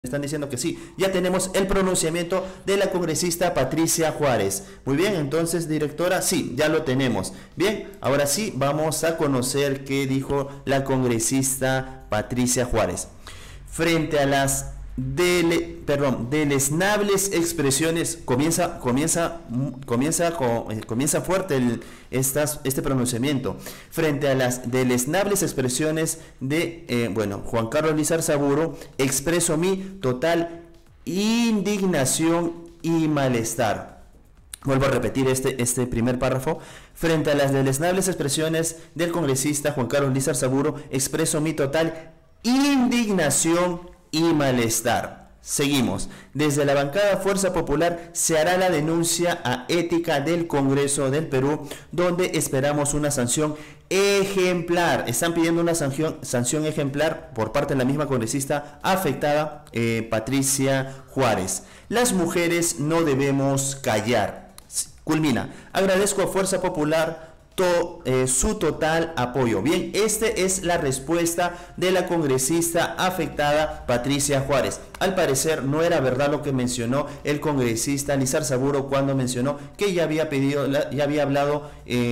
están diciendo que sí. Ya tenemos el pronunciamiento de la congresista Patricia Juárez. Muy bien, entonces, directora, sí, ya lo tenemos. Bien, ahora sí, vamos a conocer qué dijo la congresista Patricia Juárez. Frente a las deleznables expresiones, comienza fuerte este pronunciamiento. Frente a las deleznables expresiones de Juan Carlos Lizarzaburu, expreso mi total indignación y malestar. Vuelvo a repetir este primer párrafo. Frente a las deleznables expresiones del congresista Juan Carlos Lizarzaburu, expreso mi total indignación y malestar. Seguimos. Desde la bancada Fuerza Popular se hará la denuncia a ética del Congreso del Perú, donde esperamos una sanción ejemplar. Están pidiendo una sanción ejemplar por parte de la misma congresista afectada, Patricia Juárez. Las mujeres no debemos callar. Culmina. Agradezco a Fuerza Popular su total apoyo. Bien, esta es la respuesta de la congresista afectada Patricia Juárez. Al parecer no era verdad lo que mencionó el congresista Lizarzaburu cuando mencionó que ya había hablado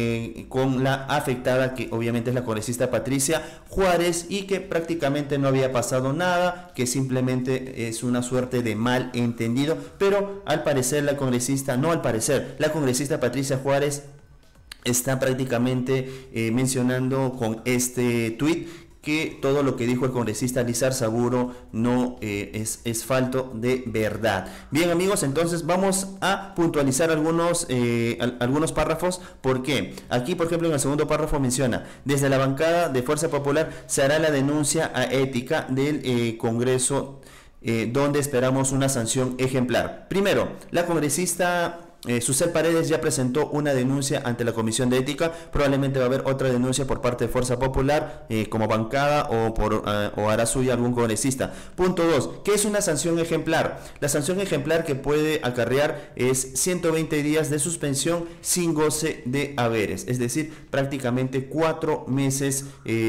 con la afectada, que obviamente es la congresista Patricia Juárez, y que prácticamente no había pasado nada, que simplemente es una suerte de malentendido. Pero al parecer la congresista Patricia Juárez está prácticamente mencionando con este tuit que todo lo que dijo el congresista Lizarzaburu no es falto de verdad. Bien, amigos, entonces vamos a puntualizar algunos párrafos. ¿Por qué? Aquí, por ejemplo, en el segundo párrafo menciona: desde la bancada de Fuerza Popular se hará la denuncia a ética del Congreso, donde esperamos una sanción ejemplar. Primero, la congresista Susel Paredes ya presentó una denuncia ante la Comisión de Ética. Probablemente va a haber otra denuncia por parte de Fuerza Popular como bancada o hará suya algún congresista. Punto 2. ¿Qué es una sanción ejemplar? La sanción ejemplar que puede acarrear es 120 días de suspensión sin goce de haberes. Es decir, prácticamente 4 meses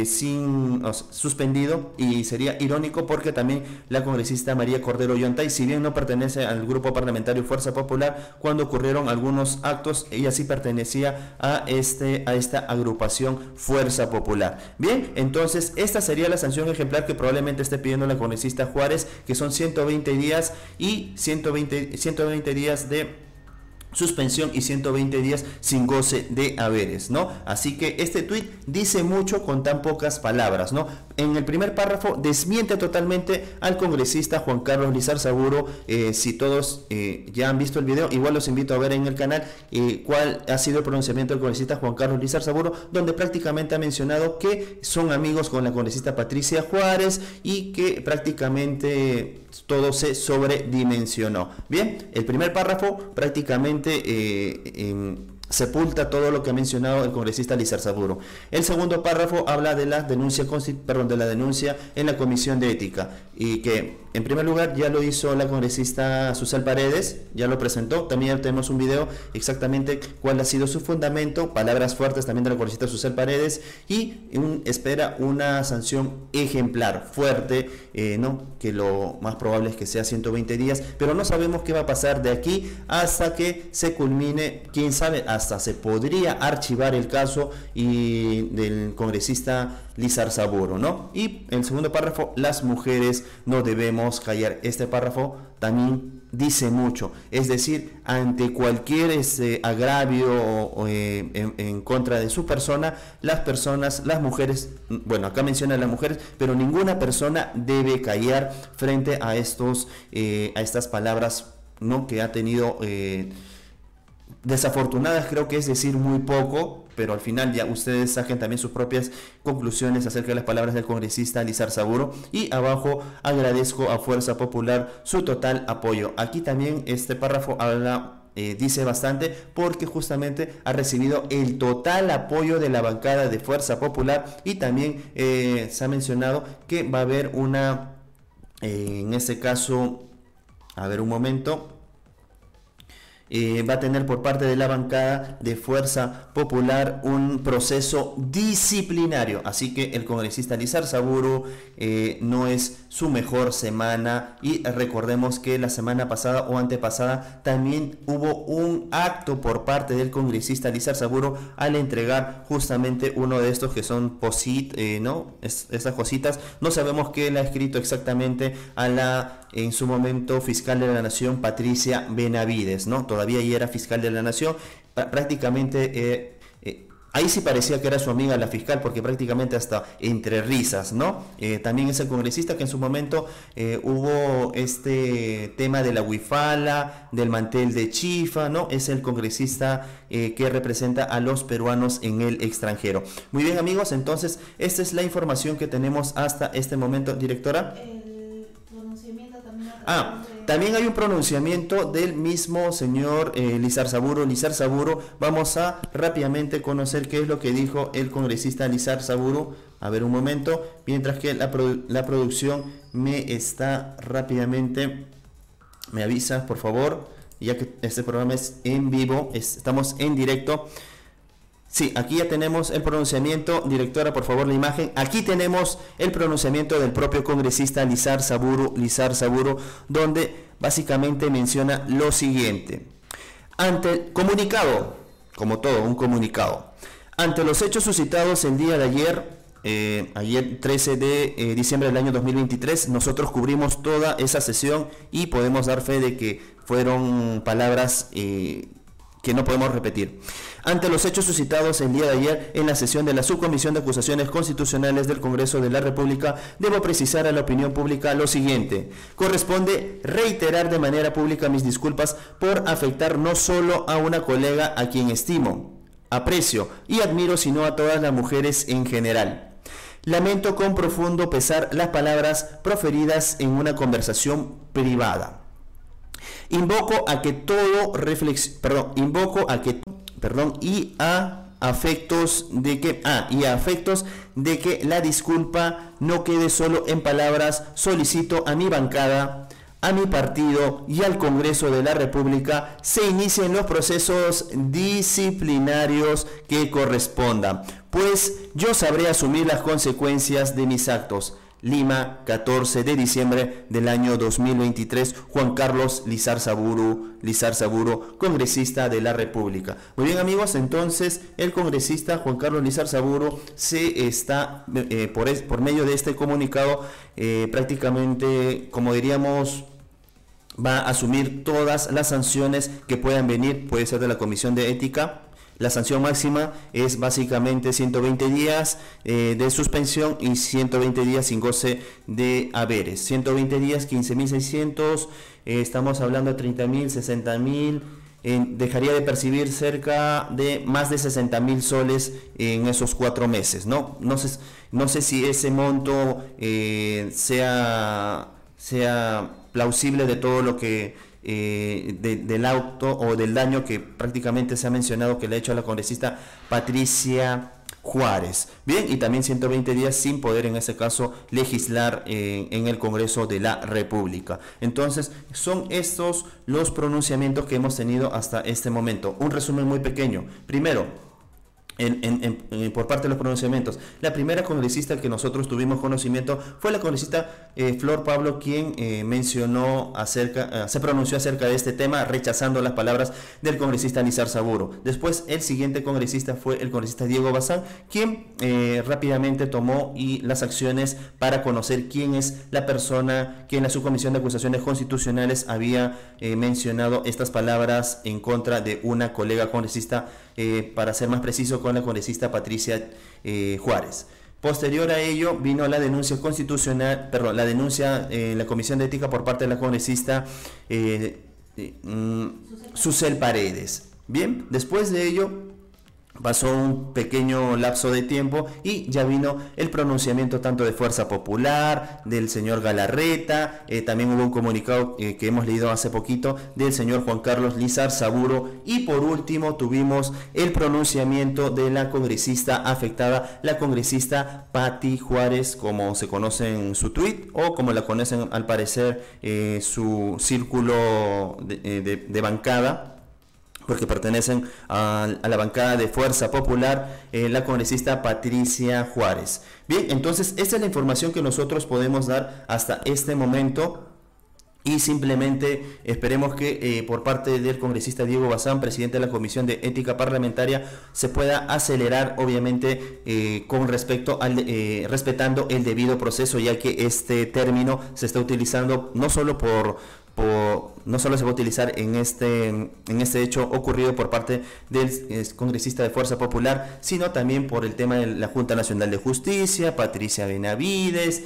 suspendido. Y sería irónico porque también la congresista María Cordero Yontay, si bien no pertenece al grupo parlamentario Fuerza Popular, cuando ocurrieron algunos actos, ella sí pertenecía a esta agrupación Fuerza Popular. Bien, entonces esta sería la sanción ejemplar que probablemente esté pidiendo la congresista Juárez, que son 120 días y 120 días de suspensión y 120 días sin goce de haberes, ¿no? Así que este tuit dice mucho con tan pocas palabras, ¿no? En el primer párrafo desmiente totalmente al congresista Juan Carlos Lizarzaburu. Si todos ya han visto el video, igual los invito a ver en el canal cuál ha sido el pronunciamiento del congresista Juan Carlos Lizarzaburu, donde prácticamente ha mencionado que son amigos con la congresista Patricia Juárez y que prácticamente todo se sobredimensionó. Bien, el primer párrafo prácticamente sepulta todo lo que ha mencionado el congresista Lizarzaburu. El segundo párrafo habla de la denuncia en la Comisión de Ética, y que en primer lugar ya lo hizo la congresista Susel Paredes, ya lo presentó. También ya tenemos un video exactamente cuál ha sido su fundamento, palabras fuertes también de la congresista Susel Paredes, y espera una sanción ejemplar, fuerte, ¿no? Que lo más probable es que sea 120 días, pero no sabemos qué va a pasar de aquí hasta que se culmine. Quién sabe, hasta se podría archivar el caso del congresista Lizarzaburu, ¿no? Y en el segundo párrafo, las mujeres no debemos callar. Este párrafo también dice mucho, es decir, ante cualquier agravio en contra de su persona, las mujeres, bueno, acá menciona las mujeres, pero ninguna persona debe callar frente a estas palabras, ¿no? Que ha tenido desafortunadas, creo que es decir muy poco, pero al final ya ustedes saquen también sus propias conclusiones acerca de las palabras del congresista Lizarzaburu. Y abajo, agradezco a Fuerza Popular su total apoyo. Aquí también este párrafo dice bastante, porque justamente ha recibido el total apoyo de la bancada de Fuerza Popular, y también se ha mencionado que va a haber en este caso, a ver un momento, va a tener por parte de la bancada de Fuerza Popular un proceso disciplinario. Así que el congresista Lizarzaburu no es su mejor semana, y recordemos que la semana pasada o antepasada también hubo un acto por parte del congresista Lizarzaburu al entregar justamente uno de estos que son ¿no? Esas cositas. No sabemos qué le ha escrito exactamente a la, en su momento, fiscal de la Nación, Patricia Benavides, ¿no? Todavía ella era fiscal de la Nación. Prácticamente ahí sí parecía que era su amiga la fiscal, porque prácticamente hasta entre risas, ¿no? También es el congresista que en su momento hubo este tema de la huifala, del mantel de chifa, ¿no? Es el congresista que representa a los peruanos en el extranjero. Muy bien, amigos, entonces esta es la información que tenemos hasta este momento. Directora. El pronunciamiento también. También hay un pronunciamiento del mismo señor Lizarzaburu. Vamos a rápidamente conocer qué es lo que dijo el congresista Lizarzaburu. A ver un momento, mientras que la producción me está rápidamente, me avisa, por favor, ya que este programa es en vivo, estamos en directo. Sí, aquí ya tenemos el pronunciamiento. Directora, por favor, la imagen. Aquí tenemos el pronunciamiento del propio congresista Lizarzaburu, donde básicamente menciona lo siguiente. Ante el comunicado, como todo, un comunicado. Ante los hechos suscitados el día de ayer, 13 de diciembre del año 2023, nosotros cubrimos toda esa sesión y podemos dar fe de que fueron palabras que no podemos repetir. Ante los hechos suscitados el día de ayer en la sesión de la Subcomisión de Acusaciones Constitucionales del Congreso de la República, debo precisar a la opinión pública lo siguiente. Corresponde reiterar de manera pública mis disculpas por afectar no solo a una colega a quien estimo, aprecio y admiro, sino a todas las mujeres en general. Lamento con profundo pesar las palabras proferidas en una conversación privada. Invoco a que todo y a afectos de que la disculpa no quede solo en palabras. Solicito a mi bancada, a mi partido y al Congreso de la República se inicien los procesos disciplinarios que correspondan, pues yo sabré asumir las consecuencias de mis actos. Lima, 14 de diciembre del año 2023, Juan Carlos Lizarzaburu, congresista de la República. Muy bien, amigos, entonces el congresista Juan Carlos Lizarzaburu se está, por medio de este comunicado, prácticamente, como diríamos, va a asumir todas las sanciones que puedan venir. Puede ser de la Comisión de Ética. La sanción máxima es básicamente 120 días de suspensión y 120 días sin goce de haberes. 120 días, 15.600, estamos hablando de 30.000, 60.000, dejaría de percibir cerca de más de 60.000 soles en esos 4 meses, ¿no? No sé si ese monto sea plausible de todo lo que del auto o del daño que prácticamente se ha mencionado que le ha hecho a la congresista Patricia Juárez. Bien, y también 120 días sin poder en ese caso legislar en el Congreso de la República. Entonces son estos los pronunciamientos que hemos tenido hasta este momento. Un resumen muy pequeño. Primero, por parte de los pronunciamientos, la primera congresista que nosotros tuvimos conocimiento fue la congresista Flor Pablo, quien se pronunció acerca de este tema, rechazando las palabras del congresista Lizarzaburu. Después, el siguiente congresista fue el congresista Diego Bazán, quien rápidamente tomó las acciones para conocer quién es la persona que en la Subcomisión de Acusaciones Constitucionales había mencionado estas palabras en contra de una colega congresista, para ser más preciso, con la congresista Patricia Juárez. Posterior a ello vino la denuncia constitucional, la denuncia en la Comisión de Ética por parte de la congresista Susel Paredes. Bien, después de ello pasó un pequeño lapso de tiempo y ya vino el pronunciamiento tanto de Fuerza Popular, del señor Galarreta, también hubo un comunicado que hemos leído hace poquito del señor Juan Carlos Lizarzaburu, y por último tuvimos el pronunciamiento de la congresista afectada, la congresista Pati Juárez, como se conoce en su tweet, o como la conocen al parecer su círculo de bancada, porque pertenecen a la bancada de Fuerza Popular, la congresista Patricia Juárez. Bien, entonces esta es la información que nosotros podemos dar hasta este momento. Y simplemente esperemos que por parte del congresista Diego Bazán, presidente de la Comisión de Ética Parlamentaria, se pueda acelerar, obviamente, con respecto al respetando el debido proceso, ya que este término se está utilizando no solo no solo se va a utilizar en este hecho ocurrido por parte del congresista de Fuerza Popular, sino también por el tema de la Junta Nacional de Justicia, Patricia Benavides,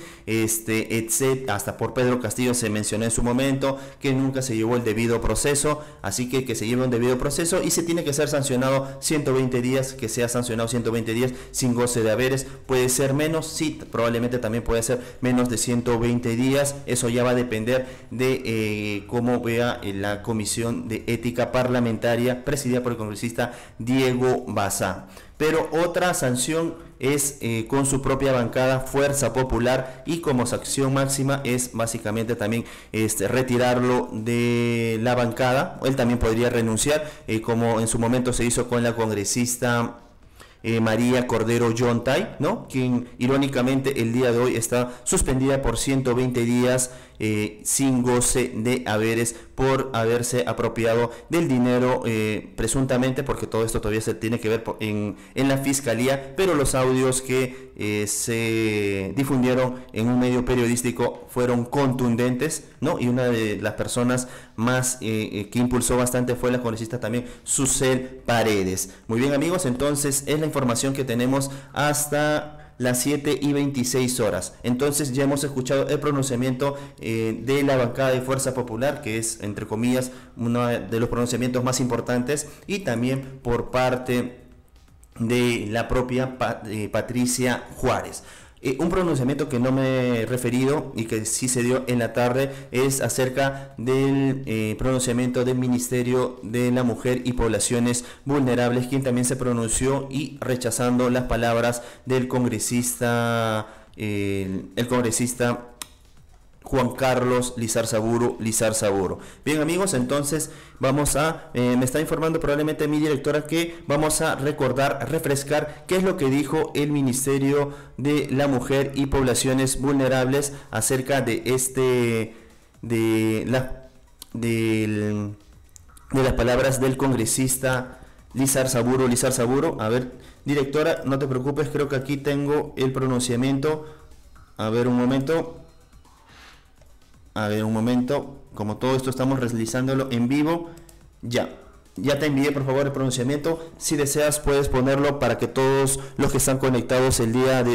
etc. Hasta por Pedro Castillo se mencionó en su momento que nunca se llevó el debido proceso, así que se lleve un debido proceso y se tiene que ser sancionado 120 días, que sea sancionado 120 días sin goce de haberes. Puede ser menos, sí, probablemente también puede ser menos de 120 días, eso ya va a depender de cómo vea la Comisión de Ética Parlamentaria presidida por el congresista Diego Bazán. Pero otra sanción es con su propia bancada Fuerza Popular, y como sanción máxima es básicamente también retirarlo de la bancada. Él también podría renunciar, como en su momento se hizo con la congresista María Cordero Yontay, ¿no?, quien irónicamente el día de hoy está suspendida por 120 días sin goce de haberes por haberse apropiado del dinero, presuntamente, porque todo esto todavía se tiene que ver en la fiscalía, pero los audios que se difundieron en un medio periodístico fueron contundentes, ¿no? Y una de las personas más que impulsó bastante fue la congresista también Susel Paredes. Muy bien, amigos, entonces es la información que tenemos hasta las 7:26 horas. Entonces ya hemos escuchado el pronunciamiento de la bancada de Fuerza Popular, que es, entre comillas, uno de los pronunciamientos más importantes, y también por parte de la propia Patricia Juárez. Un pronunciamiento que no me he referido y que sí se dio en la tarde es acerca del pronunciamiento del Ministerio de la Mujer y Poblaciones Vulnerables, quien también se pronunció y rechazando las palabras del congresista, el congresista Juan Carlos Lizarzaburu. Bien, amigos, entonces vamos a, me está informando probablemente mi directora que vamos a refrescar qué es lo que dijo el Ministerio de la Mujer y Poblaciones Vulnerables acerca de de las palabras del congresista Lizarzaburu. A ver, directora, no te preocupes, creo que aquí tengo el pronunciamiento. A ver, un momento, como todo esto estamos realizándolo en vivo, ya te envié por favor el pronunciamiento. Si deseas puedes ponerlo para que todos los que están conectados el día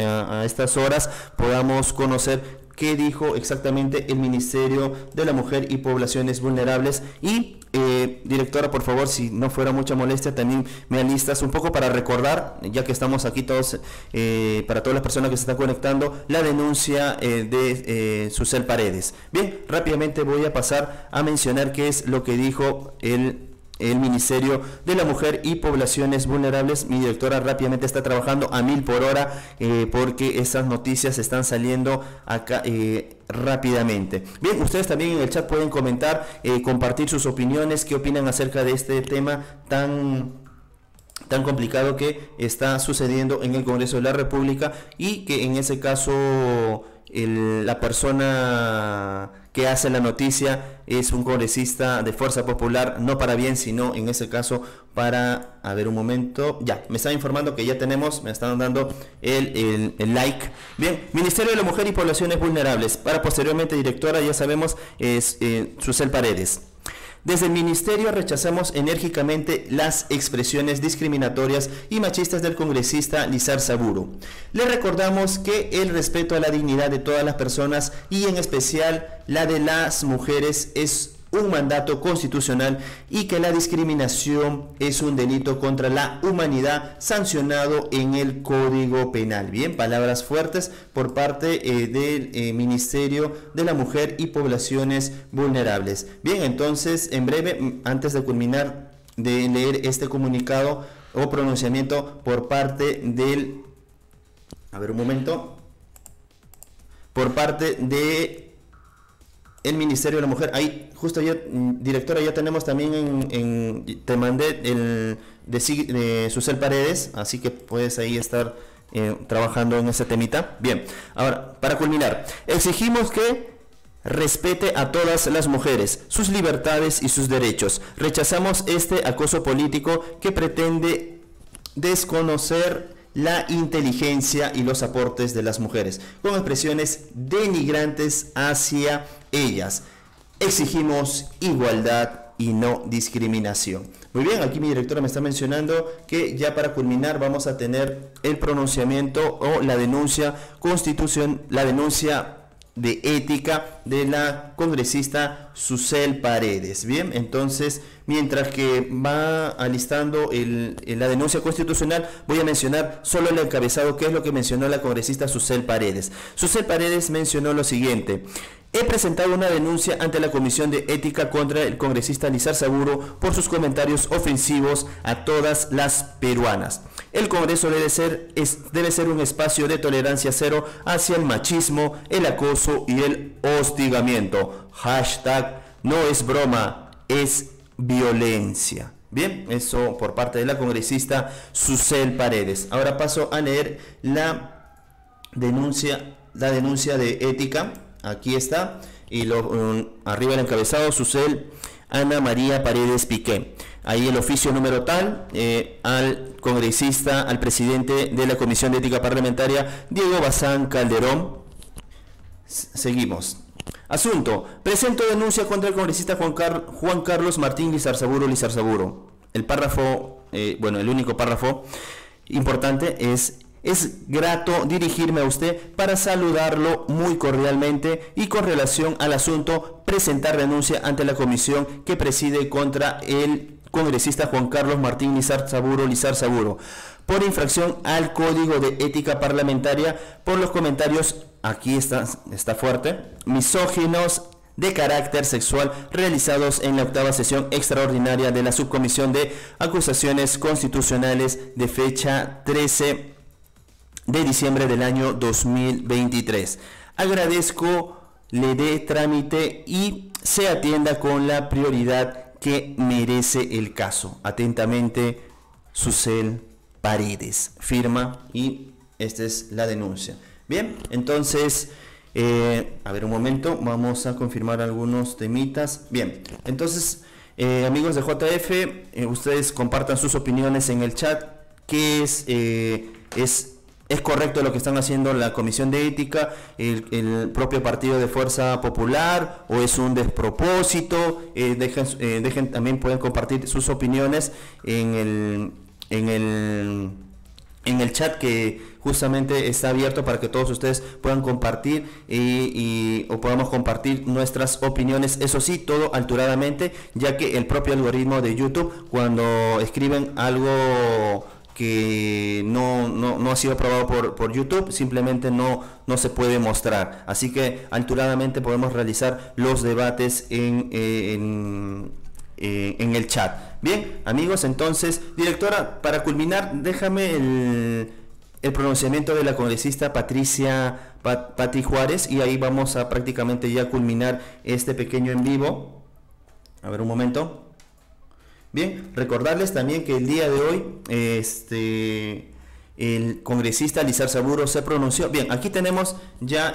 a estas horas podamos conocer qué dijo exactamente el Ministerio de la Mujer y Poblaciones Vulnerables. Y directora, por favor, si no fuera mucha molestia, también me alistas un poco para recordar, ya que estamos aquí todos, para todas las personas que se están conectando, la denuncia de Susel Paredes. Bien, rápidamente voy a pasar a mencionar qué es lo que dijo el Ministerio de la Mujer y Poblaciones Vulnerables. Mi directora rápidamente está trabajando a 1000 por hora porque esas noticias están saliendo acá rápidamente. Bien, ustedes también en el chat pueden comentar, compartir sus opiniones, qué opinan acerca de este tema tan complicado que está sucediendo en el Congreso de la República, y que en ese caso la persona que hace la noticia es un congresista de Fuerza Popular, no para bien, sino en ese caso para, a ver un momento, ya, me están informando que ya tenemos, me están dando el like. Bien, Ministerio de la Mujer y Poblaciones Vulnerables, para posteriormente directora, ya sabemos, es Susel Paredes. Desde el Ministerio rechazamos enérgicamente las expresiones discriminatorias y machistas del congresista Lizarzaburu. Le recordamos que el respeto a la dignidad de todas las personas, y en especial la de las mujeres, es un mandato constitucional, y que la discriminación es un delito contra la humanidad sancionado en el Código Penal. Bien, palabras fuertes por parte del Ministerio de la Mujer y Poblaciones Vulnerables. Bien, entonces, en breve, antes de culminar de leer este comunicado o pronunciamiento por parte del, a ver un momento, por parte de el Ministerio de la Mujer. Ahí, justo ya, directora, ya tenemos también te mandé el de Susel Paredes, así que puedes ahí estar trabajando en ese temita. Bien, ahora, para culminar, exigimos que respete a todas las mujeres, sus libertades y sus derechos. Rechazamos este acoso político que pretende desconocer la inteligencia y los aportes de las mujeres, con expresiones denigrantes hacia ellas. Exigimos igualdad y no discriminación. Muy bien, aquí mi directora me está mencionando que ya para culminar vamos a tener el pronunciamiento o la denuncia de ética de la congresista Susel Paredes. Bien, entonces, mientras que va alistando la denuncia constitucional, voy a mencionar solo el encabezado, que es lo que mencionó la congresista Susel Paredes. Susel Paredes mencionó lo siguiente: he presentado una denuncia ante la Comisión de Ética contra el congresista Lizarzaburu por sus comentarios ofensivos a todas las peruanas. El Congreso debe ser un espacio de tolerancia cero hacia el machismo, el acoso y el hostigamiento. Hashtag no es broma, es violencia. Bien, eso por parte de la congresista Susel Paredes. Ahora paso a leer la denuncia de ética. Aquí está, y arriba el encabezado: Susel Ana María Paredes Piqué. Ahí el oficio número tal, al congresista, al presidente de la Comisión de Ética Parlamentaria, Diego Bazán Calderón. Seguimos. Asunto: presento denuncia contra el congresista Juan Carlos Martín Lizarzaburu. El párrafo, el único párrafo importante es: es grato dirigirme a usted para saludarlo muy cordialmente y con relación al asunto presentar denuncia ante la comisión que preside contra el congresista Juan Carlos Martín Lizarzaburu por infracción al Código de Ética Parlamentaria por los comentarios, aquí está fuerte, misóginos de carácter sexual realizados en la 8ª sesión extraordinaria de la Subcomisión de Acusaciones Constitucionales de fecha 13 de diciembre del año 2023. Agradezco le dé trámite y se atienda con la prioridad que merece el caso. Atentamente, Susel Paredes. Firma, y esta es la denuncia. Bien, entonces, a ver un momento, vamos a confirmar algunos temitas. Bien, entonces, amigos de JF, ustedes compartan sus opiniones en el chat. ¿Qué es correcto lo que están haciendo la Comisión de Ética, el propio Partido de Fuerza Popular, o es un despropósito? Dejen también, pueden compartir sus opiniones en el chat, que justamente está abierto para que todos ustedes puedan compartir o podamos compartir nuestras opiniones, eso sí, todo alturadamente, ya que el propio algoritmo de YouTube, cuando escriben algo que no ha sido aprobado por YouTube, simplemente no se puede mostrar. Así que alturadamente podemos realizar los debates en el chat. Bien, amigos, entonces, directora, para culminar, déjame el pronunciamiento de la congresista Patricia Pati Juárez, y ahí vamos a prácticamente ya culminar este pequeño en vivo. A ver un momento. Bien, recordarles también que el día de hoy el congresista Lizarzaburu se pronunció. Bien, aquí tenemos ya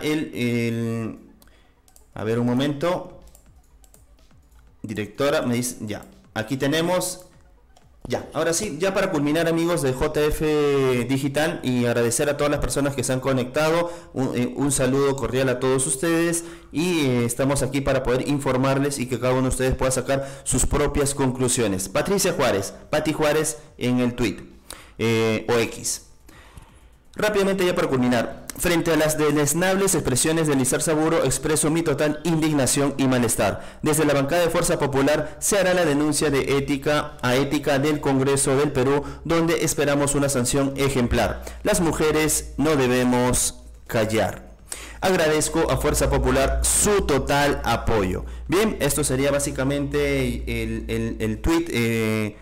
a ver un momento. Directora, me dice, ya, aquí tenemos, ya, ahora sí, ya para culminar, amigos de JF Digital, y agradecer a todas las personas que se han conectado, un saludo cordial a todos ustedes, y estamos aquí para poder informarles y que cada uno de ustedes pueda sacar sus propias conclusiones. Patricia Juárez, Pati Juárez en el tweet o X. Rápidamente, ya para culminar, frente a las deleznables expresiones de Lizarzaburu, expreso mi total indignación y malestar. Desde la bancada de Fuerza Popular se hará la denuncia de ética del Congreso del Perú, donde esperamos una sanción ejemplar. Las mujeres no debemos callar. Agradezco a Fuerza Popular su total apoyo. Bien, esto sería básicamente el tweet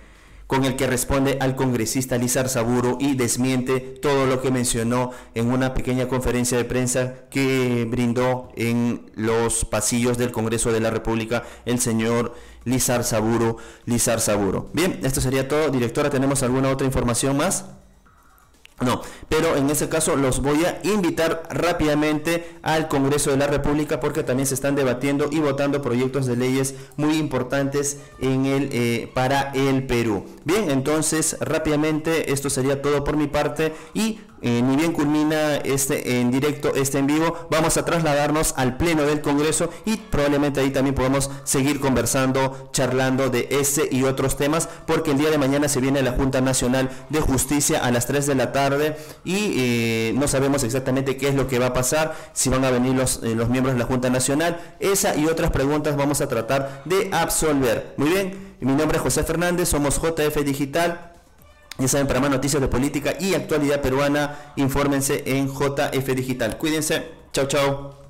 con el que responde al congresista Lizarzaburu y desmiente todo lo que mencionó en una pequeña conferencia de prensa que brindó en los pasillos del Congreso de la República el señor Lizarzaburu. Bien, esto sería todo. Directora, ¿tenemos alguna otra información más? No, pero en ese caso los voy a invitar rápidamente al Congreso de la República porque también se están debatiendo y votando proyectos de leyes muy importantes para el Perú. Bien, entonces rápidamente esto sería todo por mi parte y ni bien culmina en directo, en vivo, vamos a trasladarnos al pleno del Congreso y probablemente ahí también podamos seguir conversando, charlando de ese y otros temas, porque el día de mañana se viene la Junta Nacional de Justicia a las 3 de la tarde y no sabemos exactamente qué es lo que va a pasar, si van a venir los miembros de la Junta Nacional. Esa y otras preguntas vamos a tratar de absolver. Muy bien, mi nombre es José Fernández, somos JF Digital. Ya saben, para más noticias de política y actualidad peruana, infórmense en JF Digital. Cuídense. Chau, chau.